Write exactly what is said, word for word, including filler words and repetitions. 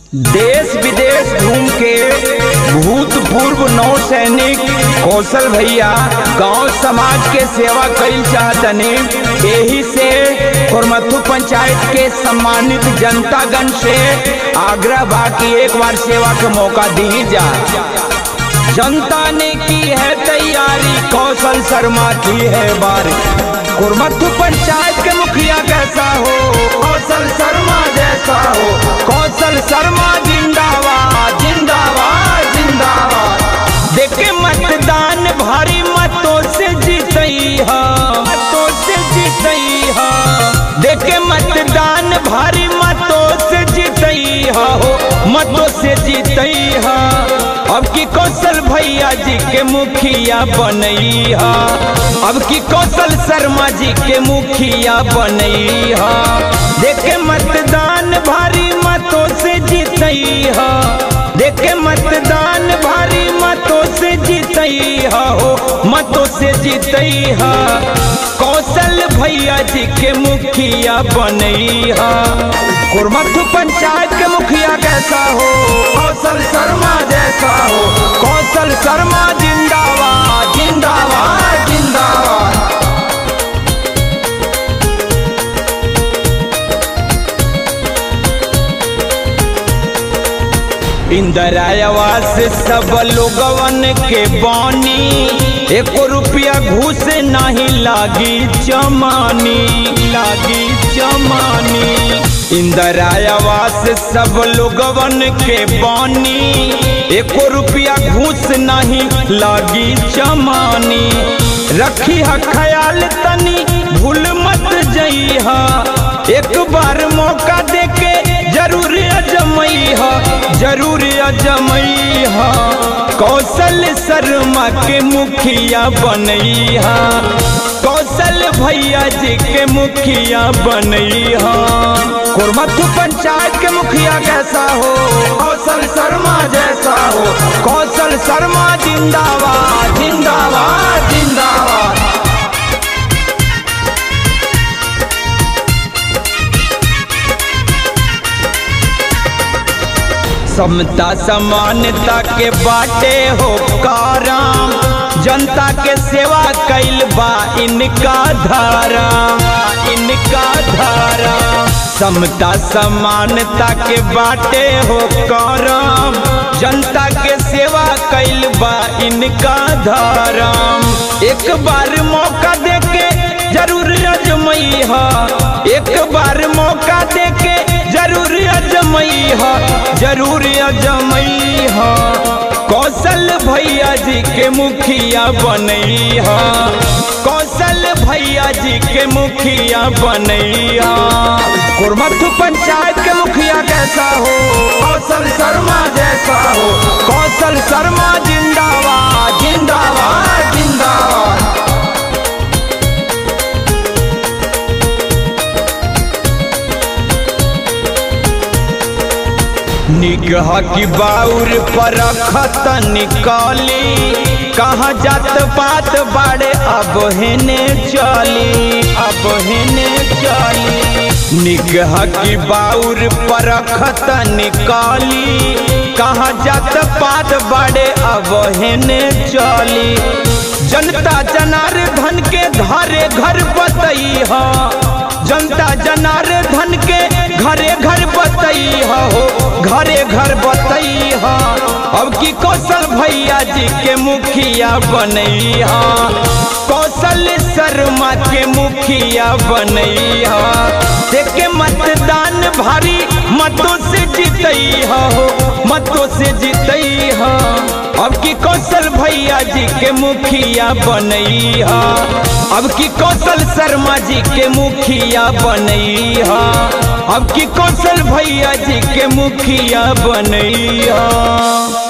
देश विदेश घूम के भूतपूर्व नौ सैनिक कौशल भैया गांव समाज के सेवा कईल चाहतनी। यही से कुरमथू पंचायत के सम्मानित जनतागण से आग्रह बा कि एक बार सेवा का मौका दी जा। जनता ने की है तैयारी, कौशल शर्मा की है बारी। कुरमथू पंचायत के मुखिया कैसा हो, कौशल शर्मा जैसा हो। कौशल शर्मा जिंदाबाद जिंदाबाद जिंदाबाद। देखे मतदान भारी मतों से जीतई है, मतों से जीतई है। देखे मतदान भारी मतों से जीतई है, हो मतों से जीतई है। अब की कौशल भैया जी के मुखिया बनई है, अब की कौशल शर्मा जी के मुखिया बनई है। देखे मतदान भारी मतों से जीतई है, देखे मतदान भारी मतों से जीतई है, हो मतों से जीतई है। कौशल भैया जी के मुखिया बनई है। कुरमथू पंचायत के मुखिया कैसा हो, कौशल शर्मा जैसा हो। कौशल शर्मा जिंदाबाद जिंदाबाद जिंदाबाद। इंदिरा आवास सब लोगवन के बानी, एक रुपया घूस नहीं लागी जमानी, लागी जमानी। इंदिरा आवास सब लोगवन के बानी, एक रुपया घूस नहीं लागी जमानी। रखी है ख्याल तनी भूल मत जई है, एक बार मौका देके जरूर अजमई है, जरूर अजमई है। कौशल शर्मा के मुखिया बनई है, कौशल भैया जी के मुखिया बनई है। कुरमथू पंचायत के मुखिया कैसा हो, कौशल शर्मा जैसा हो। कौशल शर्मा जिंदाबाद जिंदाबाद जिंदाबाद। समता समानता के बाटे हो कारम, जनता के सेवा कैल बा इनका धारा, इनका धारा। समता समानता के बाटे हो कारम, जनता के सेवा कैल बा इनका धारा। एक बार मौका देके जरूर अजमई है, एक बार मौका देके जरूर अजमई है, जरूर अजमई है। कौशल भैया जी के मुखिया बनई है, कौशल भैया जी के मुखिया बनई है। कुरमथू पंचायत के मुखिया कैसा हो, कौशल शर्मा जैसा हो। कौशल शर्मा जिंदाबाद जिंदाबाद जिंदाबाद। निगह की बाउर पर खत निकाली, कहाँ जात पात बाड़े अब हेने चली, अब हेने चली। निगह की बाउर पर खत निकाली, कहाँ जात पात बाड़े अब हेने चली। जनता जनार्दन के घरे घर बतई है, जनता जनार्दन के घरे घर बतई हो, घरे घर बतई है। अब की कौशल भैया जी के मुखिया बनई है, कौशल शर्मा के मुखिया बनई है। देखे मतदान भारी मतों से जीतई हो, मतों से जीतई है। अब की कौशल भैया जी के मुखिया बनई है, अब की कौशल शर्मा जी के मुखिया बनई है। अब की कौशल भैया जी के मुखिया बनई है।